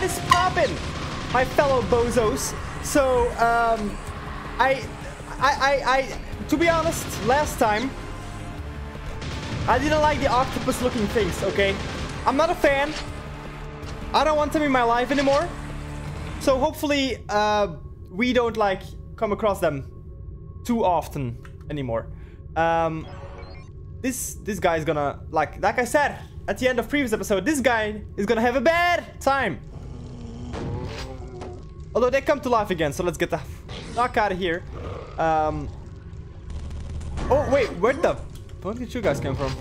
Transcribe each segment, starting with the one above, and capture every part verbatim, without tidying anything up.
What is poppin', my fellow bozos? So, um, I, I, I, I, to be honest, last time, I didn't like the octopus-looking things, okay? I'm not a fan. I don't want them in my life anymore. So hopefully, uh, we don't, like, come across them too often anymore. Um, this, this guy's gonna, like, like I said at the end of previous episode, this guy is gonna have a bad time. Although they come to life again, so let's get the fuck out of here. Um, oh, wait, where the fuck did you guys come from?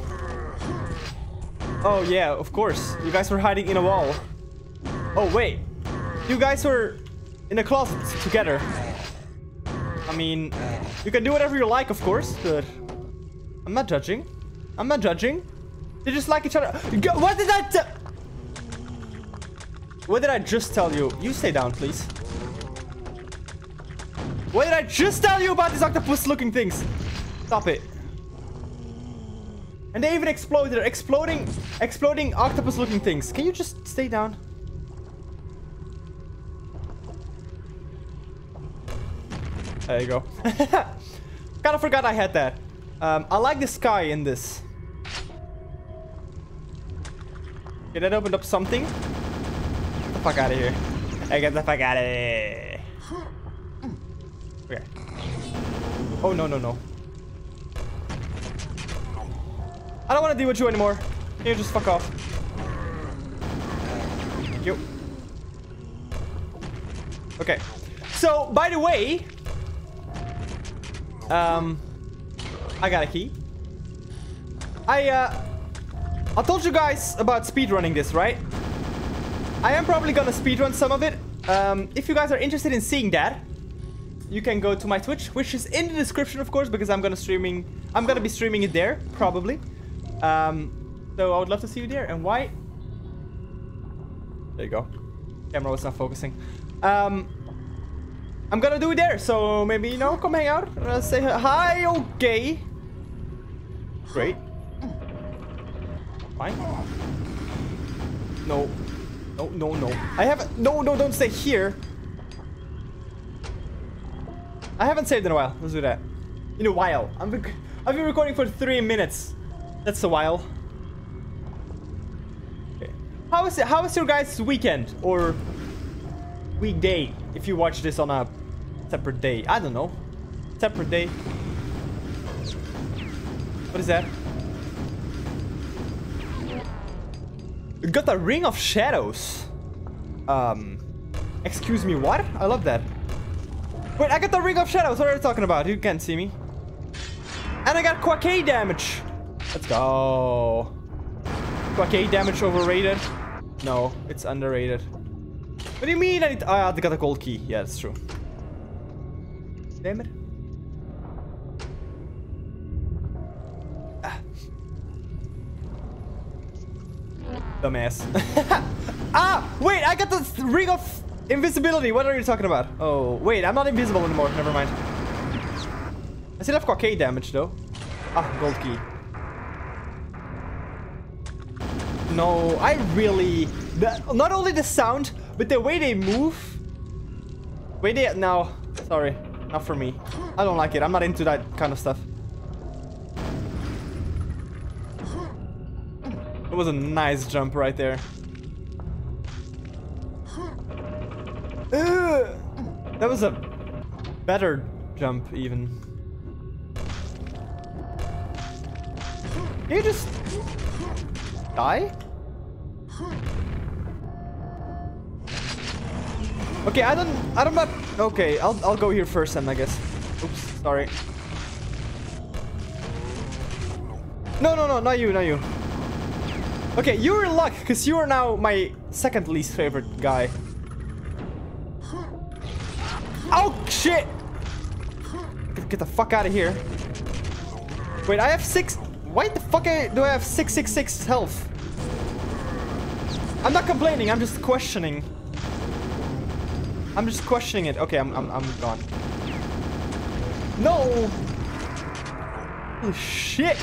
Oh, yeah, of course. You guys were hiding in a wall. Oh, wait. You guys were in a closet together. I mean, you can do whatever you like, of course, but I'm not judging. I'm not judging. They just like each other. What did I tell? What did I just tell you? You stay down, please. What did I just tell you about these octopus-looking things? Stop it. And they even exploded. They're exploding, exploding octopus-looking things. Can you just stay down? There you go. Kind of forgot I had that. Um, I like the sky in this. Okay, that opened up something. Get the fuck out of here. Hey, get the fuck out of here. Okay. Oh, no, no, no. I don't want to deal with you anymore. Can you just fuck off? Thank you. Okay. So, by the way... Um... I got a key. I, uh... I told you guys about speedrunning this, right? I am probably gonna speedrun some of it. Um, if you guys are interested in seeing that, you can go to my Twitch, which is in the description, of course, because I'm gonna streaming... I'm gonna be streaming it there, probably. Um, so I would love to see you there. And why? There you go. Camera was not focusing. Um, I'm gonna do it there. So maybe, you know, come hang out. Uh, say hi. Okay. Great. Fine. No. No, no, no. I haven't... No, no, don't stay here. I haven't saved in a while. Let's do that. In a while. I'm I've been recording for three minutes. That's a while. Okay. How is it? How is your guys' weekend or weekday? If you watch this on a separate day, I don't know. Separate day. What is that? We got the Ring of Shadows. Um, excuse me, what? I love that. Wait, I got the Ring of Shadows. What are you talking about? You can't see me. And I got Quackay damage. Let's go. Quackay damage overrated? No, it's underrated. What do you mean? I need to, oh, I got a gold key. Yeah, that's true. Damn it. Ah. Dumbass. Ah, wait, I got the Ring of Invisibility. What are you talking about? Oh, wait, I'm not invisible anymore. Never mind. I still have Quackay damage, though. Ah, gold key. No, I really... The, not only the sound, but the way they move. Way they... No, sorry. Not for me. I don't like it. I'm not into that kind of stuff. It was a nice jump right there. Ugh. That was a better jump, even. Can you just die? Okay, I don't, I don't, not, okay, I'll, I'll go here first then, I guess. Oops, sorry. No, no, no, not you, not you. Okay, you're in luck, because you are now my second least favorite guy. Oh, shit! Get, get the fuck out of here. Wait, I have six... Why the fuck do I have six six six health? I'm not complaining, I'm just questioning. I'm just questioning it. Okay, I'm, I'm, I'm gone. No! Holy shit!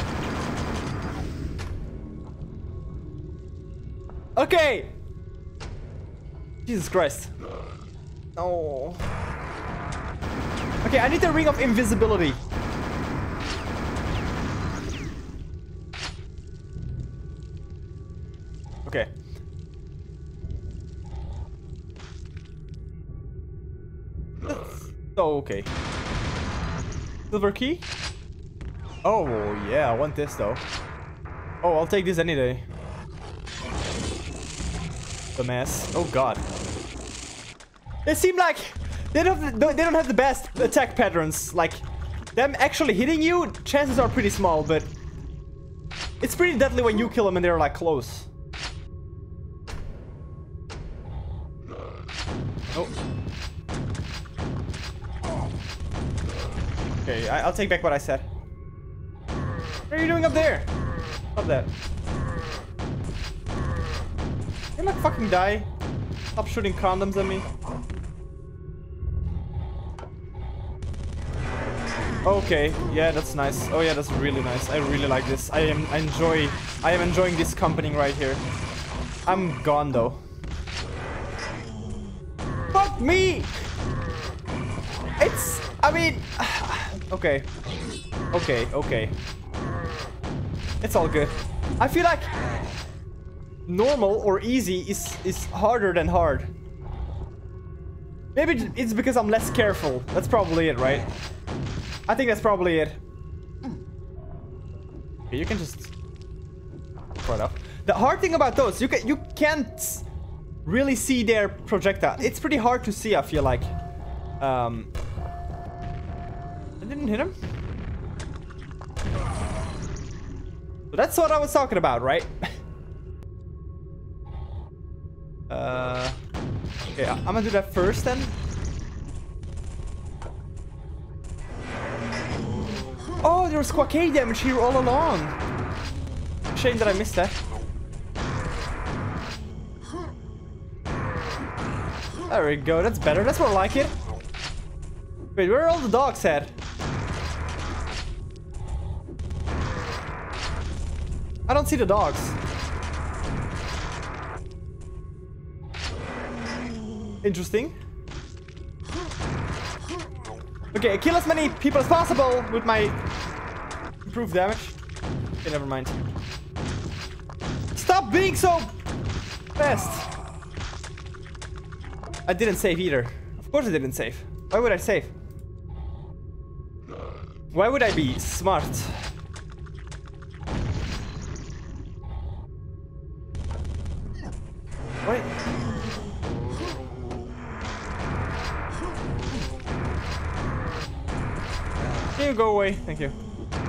Okay! Jesus Christ. No. Okay, I need the ring of invisibility. Okay. Oh, okay. Silver key? Oh, yeah, I want this though. Oh, I'll take this any day. The mess. Oh god. They seem like they don't they don't have the best attack patterns. Like them actually hitting you, chances are pretty small, but it's pretty deadly when you kill them and they're like close. Oh. Okay, I I'll take back what I said. What are you doing up there? Stop that. Can I fucking die? Stop shooting condoms at me. Okay, yeah, that's nice. Oh yeah, that's really nice. I really like this. I am I enjoy I am enjoying this company right here. I'm gone though. Fuck me! It's I mean okay. Okay, okay. It's all good. I feel like normal or easy is is harder than hard. Maybe it's because I'm less careful. That's probably it, right? I think that's probably it. Okay, you can just throw it up. The hard thing about those, you can you can't really see their projectile. It's pretty hard to see, I feel like. Um I didn't hit him. So that's what I was talking about, right? uh, okay, I'm gonna do that first then. Oh, there was Quackade damage here all along. Shame that I missed that. There we go, that's better, that's more like it. Wait, where are all the dogs at? I don't see the dogs. Interesting. Okay, kill as many people as possible with my improved damage. Okay, never mind. Stop being so fast. I didn't save either. Of course I didn't save. Why would I save? Why would I be smart? Wait. Can you go away? Thank you.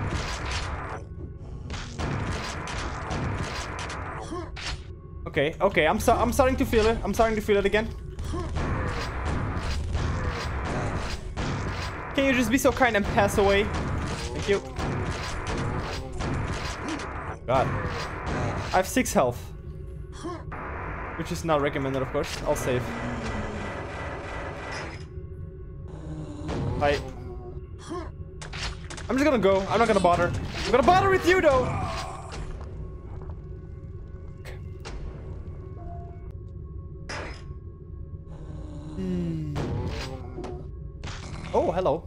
Okay, okay, I'm so I'm starting to feel it. I'm starting to feel it again. Can you just be so kind and pass away? Thank you. God. I have six health. Which is not recommended, of course. I'll save. Hi. I'm just gonna go. I'm not gonna bother. I'm gonna bother with you, though. Hmm. Oh, hello.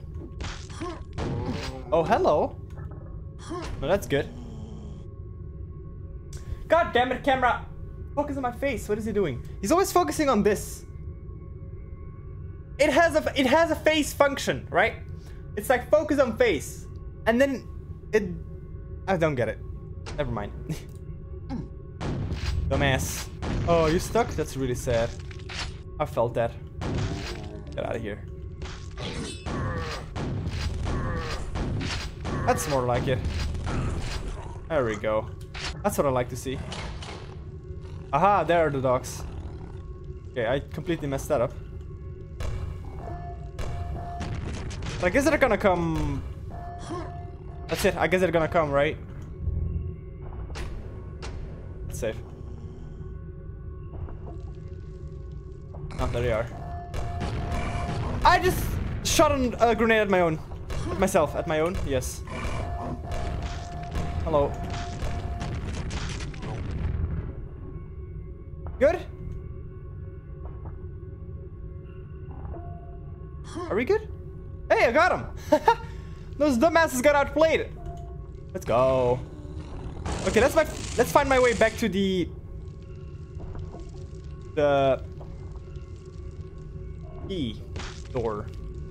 Oh, hello. Well, that's good. God damn it, camera. Focus on my face. What is he doing? He's always focusing on this. It has a it has a face function, right? It's like focus on face, and then it. I don't get it. Never mind. Dumbass. Oh, you stuck? That's really sad. I felt that. Get out of here. That's more like it. There we go. That's what I like to see. Aha, there are the dogs. Okay, I completely messed that up. But I guess they're gonna come... That's it, I guess they're gonna come, right? That's safe. Oh, there they are. I just shot a grenade at my own. At myself, at my own, yes. Hello. Good? Are we good? Hey, I got him. Those dumbasses got outplayed. Let's go. Okay, let's my, let's find my way back to the the key door.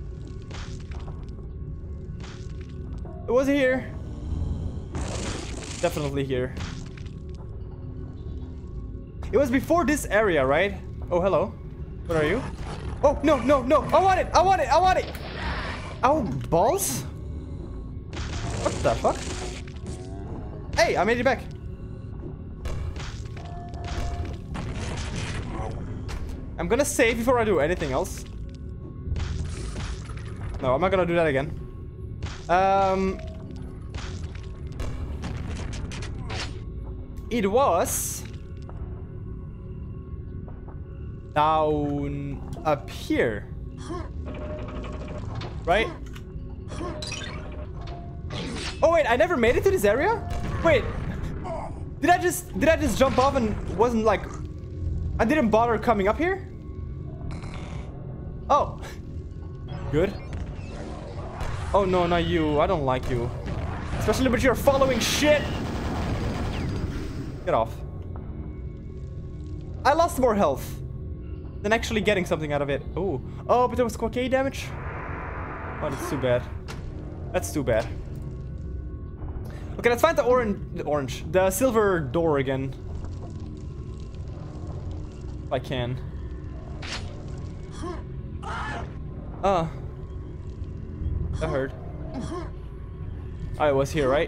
It was here. Definitely here. It was before this area, right? Oh, hello. What are you? Oh, no, no, no. I want it. I want it. I want it. Oh, balls? What the fuck? Hey, I made it back. I'm gonna save before I do anything else. No, I'm not gonna do that again. Um... It was... down up here, right? Oh wait, I never made it to this area. Wait, did I just did I just jump off and wasn't like I didn't bother coming up here? Oh, good. Oh no, not you. I don't like you, especially with your following shit. Get off. I lost more health than actually getting something out of it. Oh, oh, but there was cocaine damage. Oh, that's too bad. That's too bad. Okay, let's find the orange, the orange, the silver door again. If I can. Ah, that hurt. I was here, right?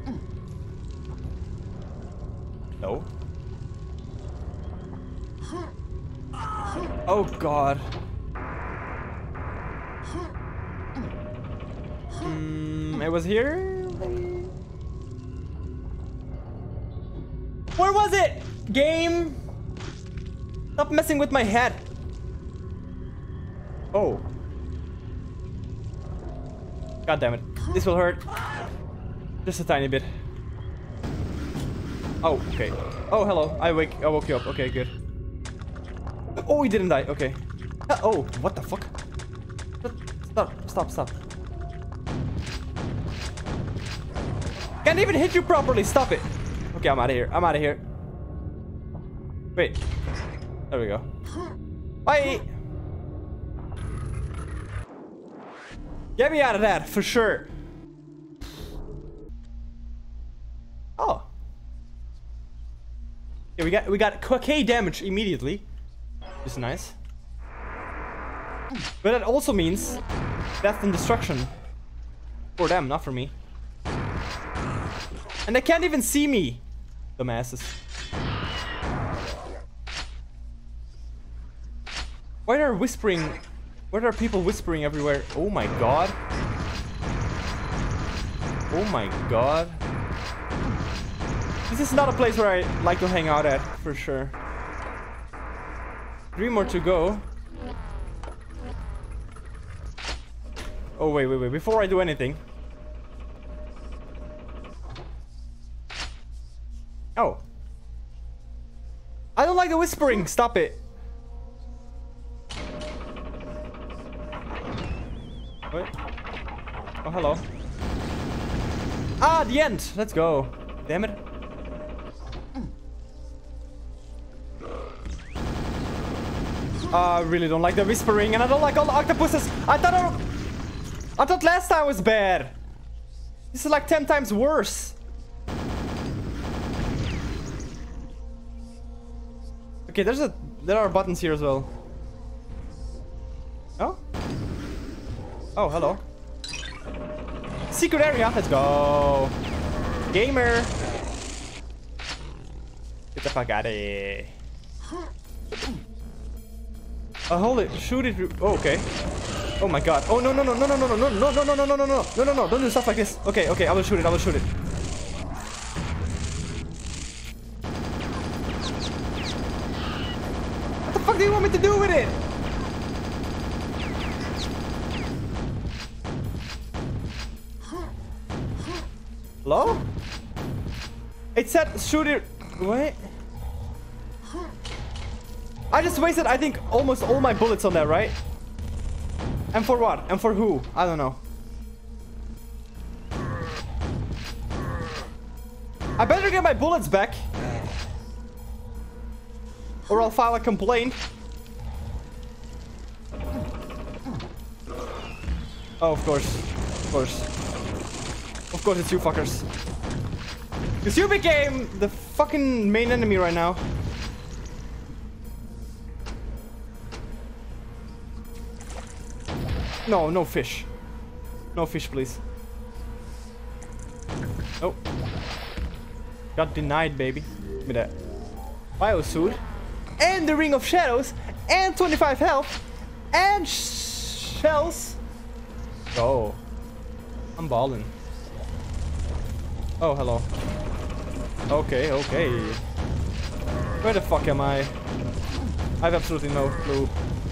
No. Oh god. Hmm, it was here? Maybe? Where was it? Game? Stop messing with my head. Oh. God damn it. This will hurt. Just a tiny bit. Oh, okay. Oh, hello. I wake I woke you up. Okay, good. Oh, he didn't die. Okay. Uh, oh, what the fuck? Stop, stop, stop. Can't even hit you properly. Stop it. Okay, I'm out of here. I'm out of here. Wait. There we go. Bye. Get me out of that for sure. Oh. Yeah, we got we got cocaine damage immediately. Is nice. But that also means death and destruction for them, not for me. And they can't even see me, dumbasses. Why are whispering? Why are people whispering everywhere? Oh my god. Oh my god. This is not a place where I like to hang out at, for sure. Three more to go. Oh, wait, wait, wait. Before I do anything. Oh. I don't like the whispering. Stop it. Wait. Oh, hello. Ah, the end. Let's go. Damn it. I really don't like the whispering, and I don't like all the octopuses. I thought I, I thought last time was bad. This is like ten times worse. Okay, there's a there are buttons here as well. Oh? Oh, hello. Secret area. Let's go. Gamer. Get the fuck out of here. Oh, hold it. Shoot it. Oh, okay. Oh my god. Oh, no, no, no, no, no, no, no, no, no, no, no, no, no, no, no, no, no, no. Don't do stuff like this. Okay, okay. I will shoot it. I will shoot it. What the fuck do you want me to do with it? Hello? It said shoot it. Wait. I just wasted, I think, almost all my bullets on that, right? And for what? And for who? I don't know. I better get my bullets back. Or I'll file a complaint. Oh, of course. Of course. Of course it's you fuckers. Because you became the fucking main enemy right now. No, no fish. No fish, please. Oh. Got denied, baby. Give me that. Biosuit. And the Ring of Shadows. And twenty-five health. And sh shells. Oh. I'm balling. Oh, hello. Okay, okay. Where the fuck am I? I have absolutely no clue.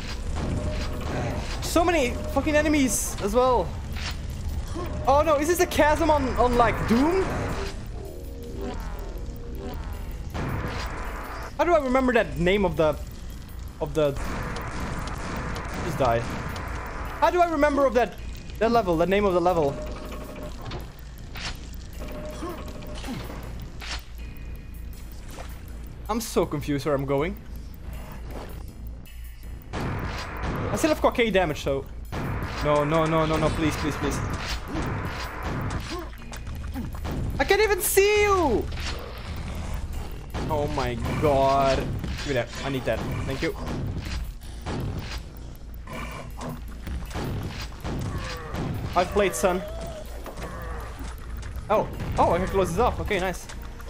So many fucking enemies as well. Oh no, is this a chasm on, on like Doom? How do I remember that name of the of the just die? How do I remember of that that level, the name of the level? I'm so confused where I'm going. I still have cockade damage, so... No, no, no, no, no, please, please, please. I can't even see you! Oh my god. Give me that. I need that. Thank you. I've played, son. Oh. Oh, I can close this off. Okay, nice.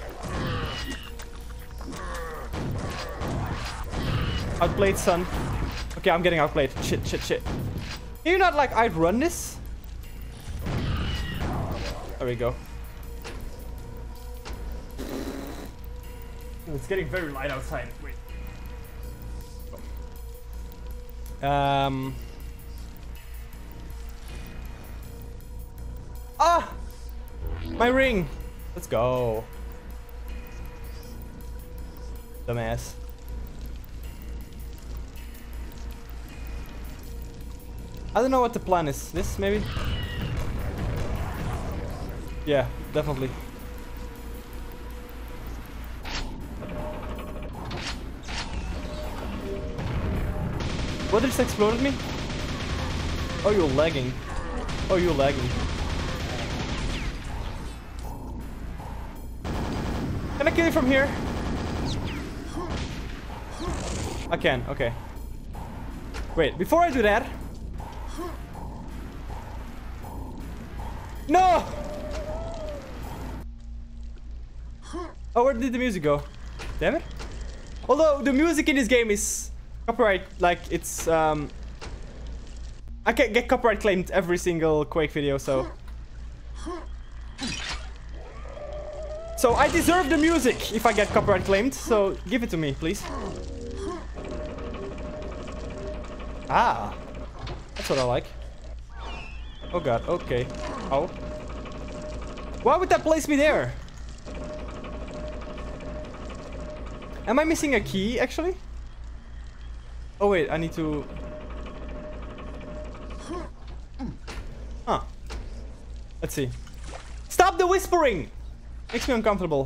Outplayed, son. Okay, I'm getting outplayed. Shit, shit, shit. Can you not, like, outrun this? There we go. Ooh, it's getting very light outside. Wait. Um. Ah! My ring! Let's go. Dumbass. I don't know what the plan is. This, maybe? Yeah, definitely. What just exploded me? Oh, you're lagging. Oh, you're lagging. Can I kill you from here? I can, okay. Wait, before I do that... No! Oh, where did the music go? Damn it. Although the music in this game is copyright, like it's um I can get copyright claimed every single Quake video, so So I deserve the music if I get copyright claimed, so give it to me, please. Ah. That's what I like. Oh god, okay. Oh. Why would that place me there? Am I missing a key, actually? Oh wait, I need to... Huh. Let's see. Stop the whispering! Makes me uncomfortable.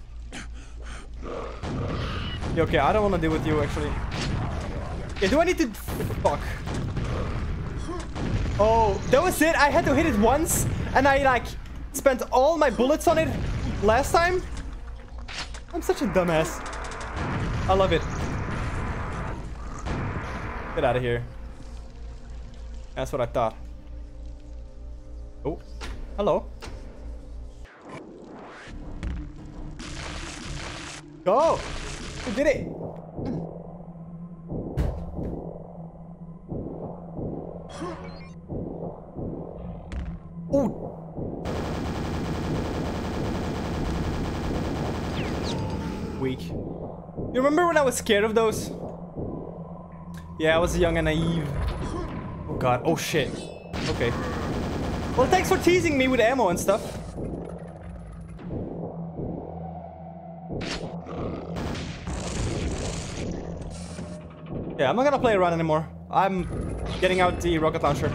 Yeah, okay, I don't want to deal with you, actually. Yeah, do I need to... Fuck. Oh, that was it? I had to hit it once, and I, like, spent all my bullets on it last time? I'm such a dumbass. I love it. Get out of here. That's what I thought. Oh, hello. Go! We did it! Ooh. Weak. You remember when I was scared of those? Yeah, I was young and naive. Oh god, oh shit. Okay. Well, thanks for teasing me with ammo and stuff. Yeah, I'm not gonna play around anymore. I'm Getting out the rocket launcher.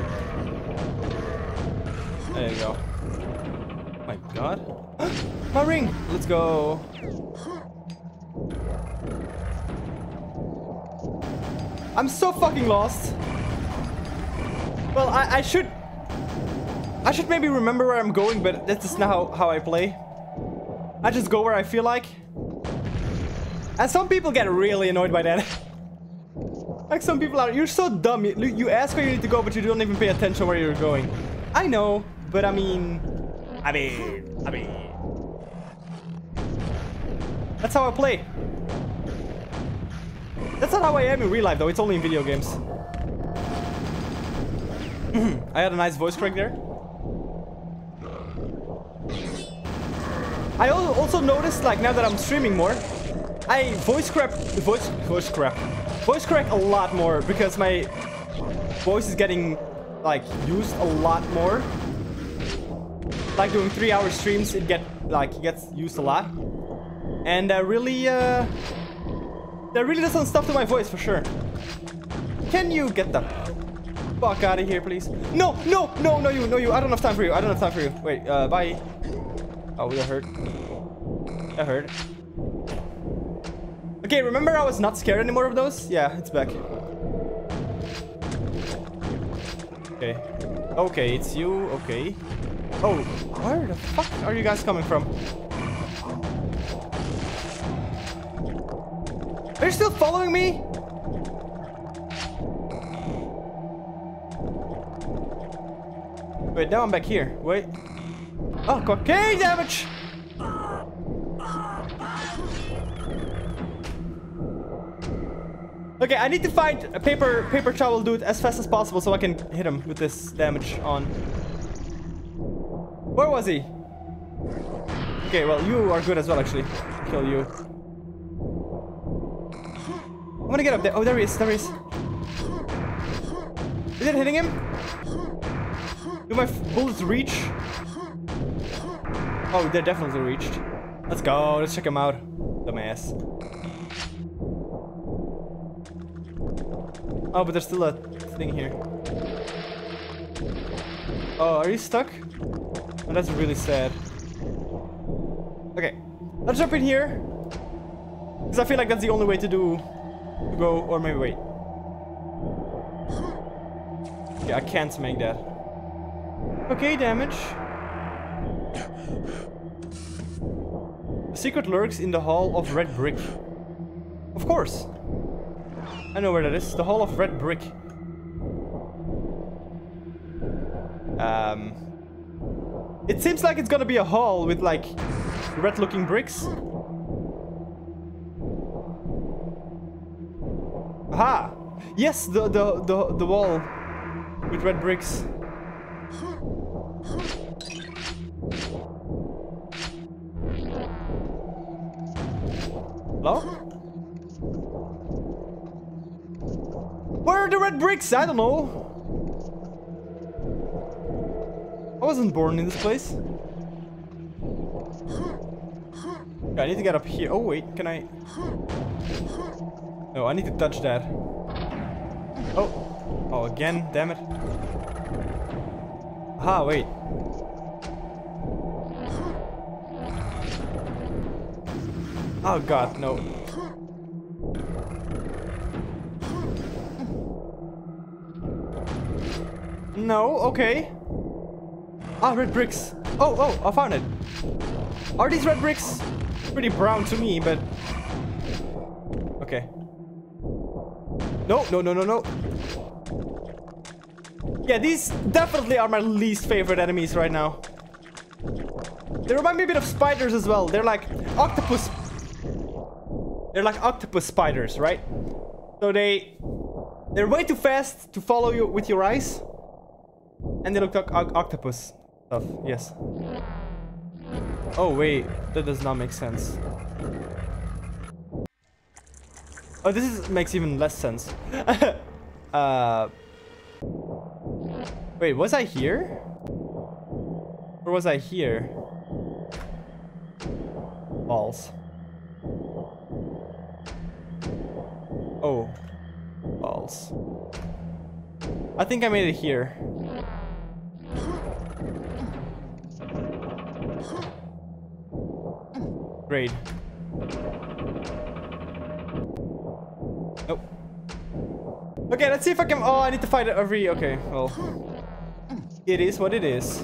There you go. Oh my god. My ring! Let's go. I'm so fucking lost. Well, I, I should... I should maybe remember where I'm going, but that's just not how, how I play. I just go where I feel like. And some people get really annoyed by that. Like some people are, you're so dumb. You, you ask where you need to go, but you don't even pay attention where you're going. I know, but I mean... I mean... I mean... That's how I play. That's not how I am in real life, though. It's only in video games. I had a nice voice crack there. I also noticed, like, now that I'm streaming more, I voice crack, voice, voice crack, voice crack a lot more because my voice is getting, like, used a lot more. Like doing three-hour streams, it get like it gets used a lot, and uh, really, uh, that really does some stuff to my voice for sure. Can you get the fuck out of here, please? No, no, no, no, you, no, you. I don't have time for you. I don't have time for you. Wait, uh, bye. Oh, that hurt. That hurt. Okay, remember I was not scared anymore of those? Yeah, it's back. Okay. Okay, it's you. Okay. Oh, where the fuck are you guys coming from? Are you still following me? Wait, now I'm back here. Wait. Oh, cocaine damage! Okay, I need to find a paper paper towel dude as fast as possible so I can hit him with this damage on. Where was he? Okay, well, you are good as well, actually. Kill you. I'm gonna get up there. Oh, there he is. There he is. Is it hitting him? Do my bullets reach? Oh, they definitely reached. Let's go. Let's check him out. Dumbass. Oh, but there's still a thing here. Oh, are you stuck? Oh, that's really sad. Okay, let's jump in here. Because I feel like that's the only way to do... To go, or maybe wait. Okay, I can't make that. Okay, damage. The secret lurks in the Hall of Red Brick. Of course. I know where that is. The Hall of Red Brick. Um... It seems like it's gonna be a hall with, like, red-looking bricks. Aha! Yes, the the the the wall with red bricks. Hello? Where are the red bricks? I don't know. I wasn't born in this place. Okay, I need to get up here. Oh wait, can I? No, I need to touch that. Oh, oh again, damn it. Ah, wait. Oh god, no. No, okay. Ah, red bricks. Oh, oh, I found it. Are these red bricks? Pretty brown to me, but... Okay. No, no, no, no, no. Yeah, these definitely are my least favorite enemies right now. They remind me a bit of spiders as well. They're like octopus... They're like octopus spiders, right? So they... They're way too fast to follow you with your eyes. And they look like octopus stuff, yes. Oh wait, that does not make sense. Oh, this is, makes even less sense. uh, wait, was I here? Or was I here? Balls. Oh, balls. I think I made it here. Great. Nope. Okay, let's see if I can... Oh, I need to fight it every... Okay, well... It is what it is.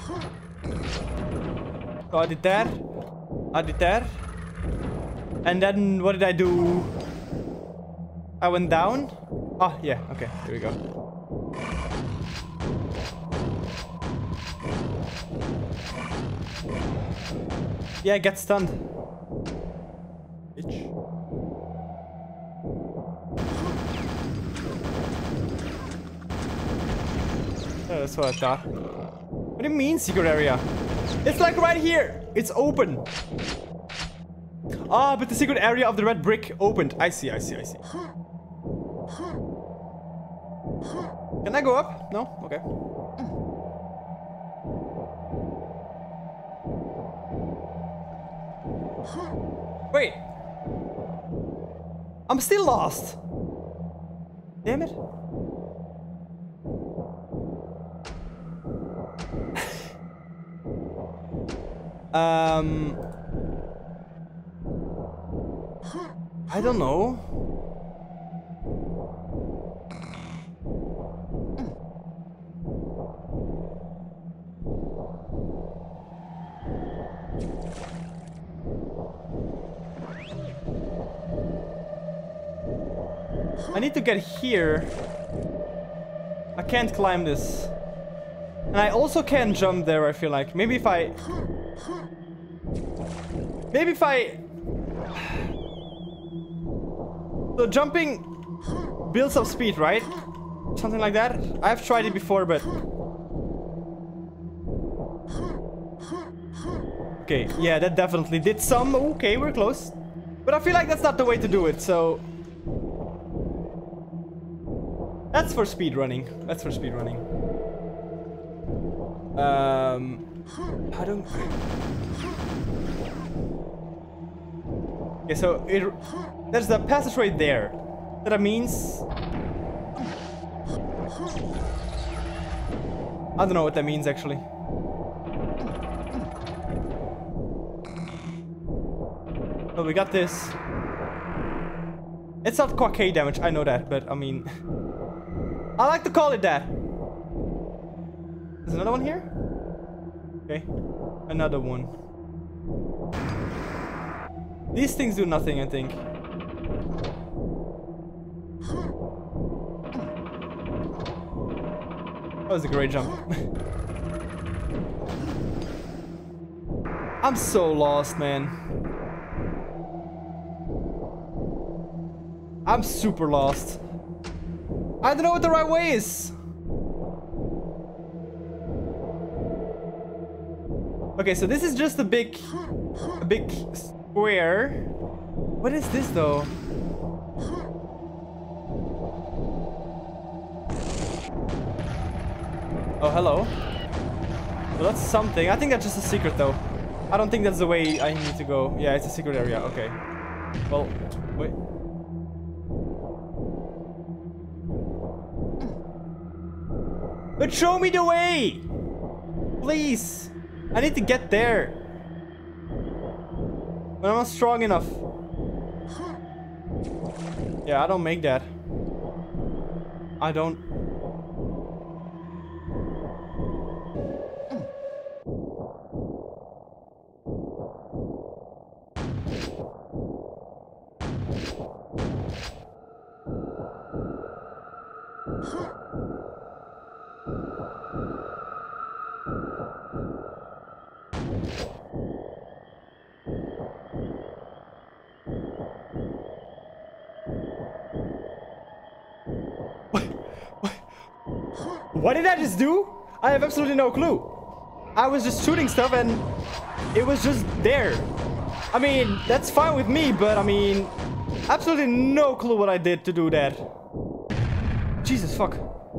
So I did that. I did that. And then what did I do? I went down. Oh, yeah. Okay, here we go. Yeah, get stunned. Bitch. Oh, that's what I thought. What do you mean secret area? It's like right here. It's open. Ah, but the secret area of the red brick opened. I see, I see, I see. Can I go up? No? Okay. Wait. I'm still lost. Damn it. um... I don't know. I need to get here. I can't climb this. And I also can't jump there, I feel like. Maybe if I... Maybe if I... So jumping builds up speed, right? Something like that. I've tried it before, but... Okay, yeah, that definitely did some. Okay, we're close. But I feel like that's not the way to do it, so... That's for speed running. That's for speed running. Um... I don't... Okay, so it... There's the passage right there. That means... I don't know what that means, actually. Well, we got this. It's not Quackay damage, I know that, but I mean... I like to call it that. There's another one here? Okay. Another one. These things do nothing, I think. That was a great jump. I'm so lost, man. I'm super lost. I don't know what the right way is. Okay, so this is just a big, a big square. What is this though? Oh, hello. Well, that's something. I think that's just a secret though. I don't think that's the way I need to go. Yeah, it's a secret area. Okay. Well, wait. But show me the way! Please! I need to get there. But I'm not strong enough. Yeah, I don't make that. I don't... What did I just do? I have absolutely no clue. I was just shooting stuff and it was just there. I mean, that's fine with me, but I mean, absolutely no clue what I did to do that. Jesus, fuck.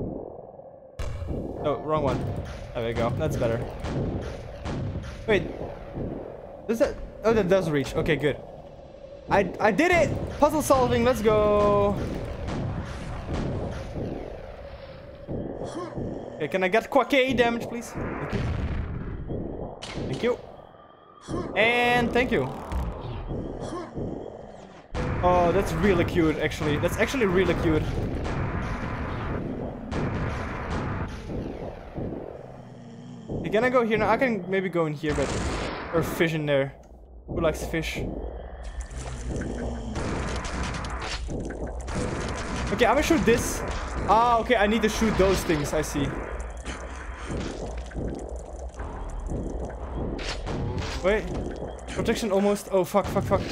Oh, wrong one. There we go. That's better. Wait. Does that... Oh, that does reach. Okay, good. I, I did it! Puzzle solving, let's go! Okay, can I get Quackay damage, please? Thank you. Thank you. And thank you. Oh, that's really cute, actually. That's actually really cute. Okay, can I go here now? I can maybe go in here, but... Or fish in there. Who likes fish? Okay, I'm gonna shoot this. Ah, okay, I need to shoot those things, I see. Wait. Protection almost. Oh, fuck, fuck, fuck.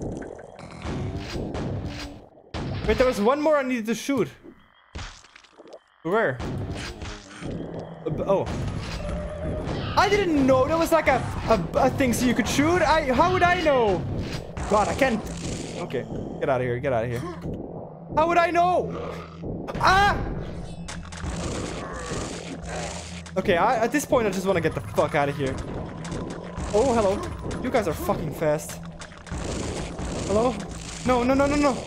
Wait, there was one more I needed to shoot. Where? Uh, oh. I didn't know there was like a, a, a thing so you could shoot. I, how would I know? God, I can't. Okay, get out of here, get out of here. How would I know? Ah! Okay, I, at this point, I just want to get the fuck out of here. Oh, hello. You guys are fucking fast. Hello? No, no, no, no, no.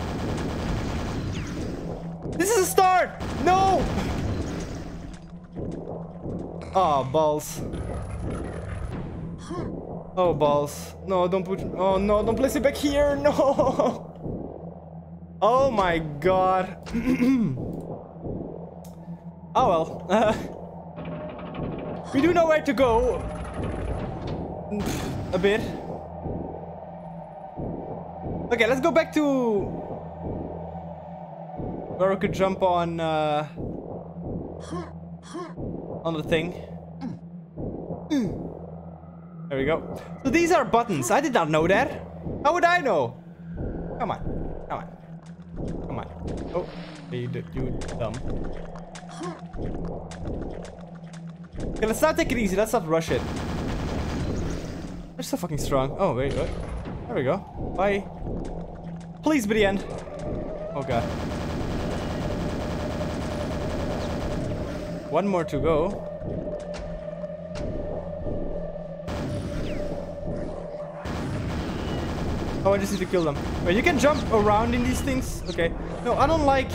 This is a start! No! Oh, balls. Oh, balls. No, don't put... Oh, no, don't place it back here. No! Oh, my God. Oh, well. Uh, we do know where to go. A bit. Okay, let's go back to... where we could jump on... Uh, on the thing. There we go. So these are buttons. I did not know that. How would I know? Come on. Come on. Come on. Oh, you, you dumb. Okay, let's not take it easy. Let's not rush it. They're so fucking strong. Oh, wait, wait. There we go. Bye. Please be the end. Oh, God. One more to go. Oh, I just need to kill them. Wait, you can jump around in these things? Okay. No, I don't like...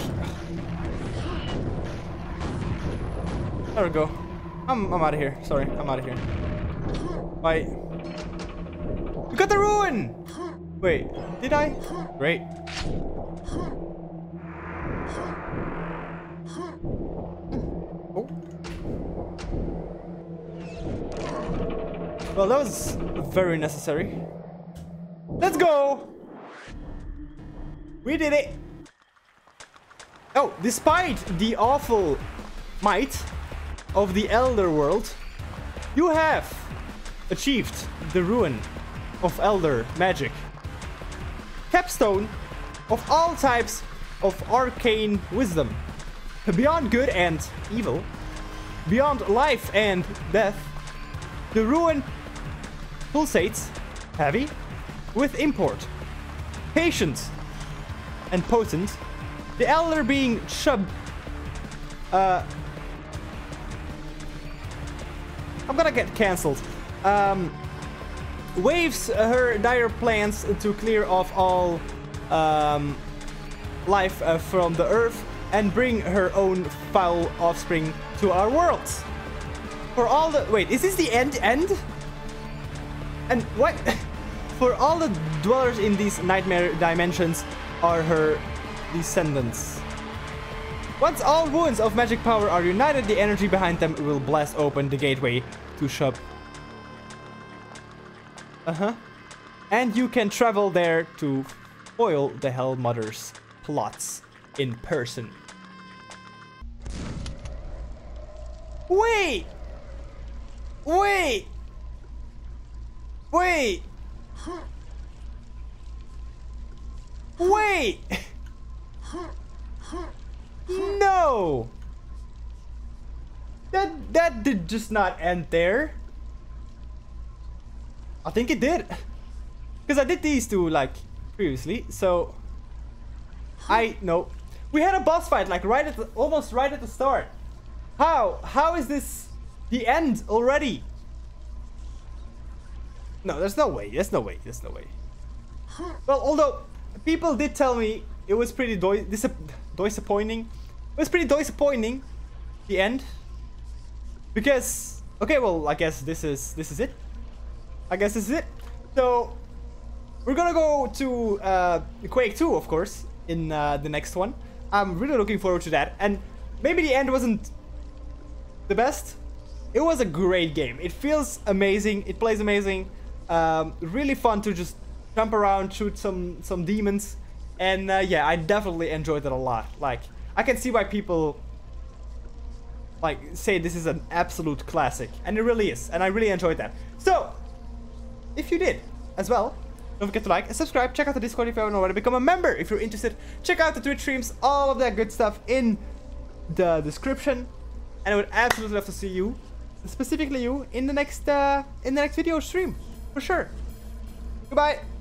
There we go. I'm, I'm out of here. Sorry, I'm out of here. Bye. We got the ruin! Wait, did I? Great. Oh. Well, that was very necessary. Let's go! We did it! Oh, despite the awful might of the Elder World, you have achieved the ruin of Elder magic. Capstone of all types of arcane wisdom. Beyond good and evil, beyond life and death, the ruin pulsates heavy with import, patient and potent, the Elder being Shub. Uh, I'm gonna get cancelled. Um, waves her dire plans to clear off all um, life uh, from the earth and bring her own foul offspring to our worlds. For all the... Wait, is this the end end? And what? For all the dwellers in these nightmare dimensions are her descendants. Once all wounds of magic power are united, the energy behind them will blast open the gateway to Shub. Uh-huh. And you can travel there to foil the Hell Mother's plots in person. Wait! Wait! Wait! Wait! No! That that did just not end there. I think it did. Because I did these two like previously, so I know. We had a boss fight like right at the, almost right at the start. How? How is this the end already? No, there's no way. There's no way. There's no way. Well, although people did tell me it was pretty dis disappointing. It was pretty disappointing. the end. Because, okay, well, I guess this is, this is it. I guess this is it. So, we're gonna go to uh, Quake two, of course, in uh, the next one. I'm really looking forward to that. And maybe the end wasn't the best. It was a great game. It feels amazing. It plays amazing. Um, really fun to just jump around, shoot some, some demons. And uh, yeah, I definitely enjoyed that a lot. Like, I can see why people like say this is an absolute classic, and it really is, and I really enjoyed that. So if you did as well, don't forget to like and subscribe. Check out the Discord if you haven't already. Become a member if you're interested. Check out the Twitch streams, all of that good stuff in the description. And I would absolutely love to see you, specifically you, in the next uh, in the next video stream for sure. Goodbye.